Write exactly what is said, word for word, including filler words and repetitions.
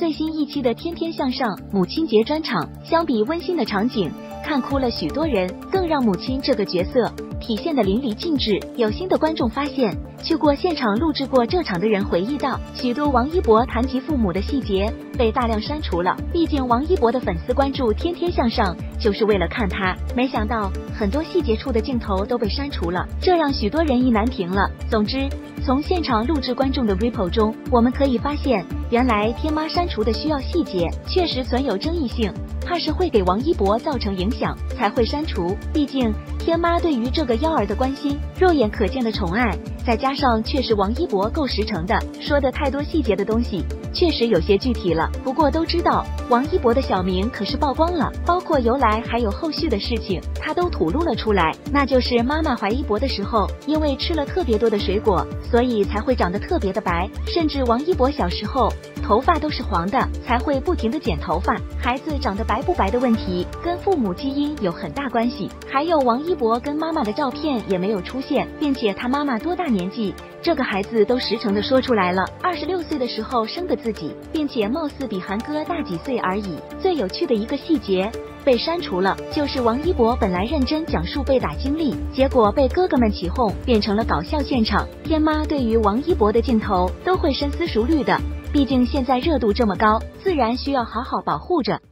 最新一期的《天天向上》母亲节专场，相比温馨的场景，看哭了许多人，更让母亲这个角色体现的淋漓尽致。有心的观众发现，去过现场录制过这场的人回忆到，许多王一博谈及父母的细节被大量删除了。毕竟王一博的粉丝关注《天天向上》就是为了看他，没想到很多细节处的镜头都被删除了，这让许多人意难平了。总之，从现场录制观众的 report 中，我们可以发现，原来天妈删除的需要细节确实存有争议性，怕是会给王一博造成影响才会删除。毕竟天妈对于这个幺儿的关心，肉眼可见的宠爱，再加上确实王一博够实诚的，说的太多细节的东西确实有些具体了。不过都知道王一博的小名可是曝光了，包括由来还有后续的事情他都吐露了出来，那就是妈妈怀一博的时候，因为吃了特别多的水果，所以才会长得特别的白，甚至王一博小时候头发都是黄的，才会不停的剪头发。孩子长得白不白的问题跟父母基因有很大关系。还有王一博跟妈妈的照片也没有出现，并且他妈妈多大年纪，这个孩子都实诚的说出来了，二十六岁的时候生的自己，并且貌似比韩哥大几岁而已。最有趣的一个细节被删除了，就是王一博本来认真讲述被打经历，结果被哥哥们起哄，变成了搞笑现场。天妈对于王一博的镜头都会深思熟虑的，毕竟现在热度这么高，自然需要好好保护着。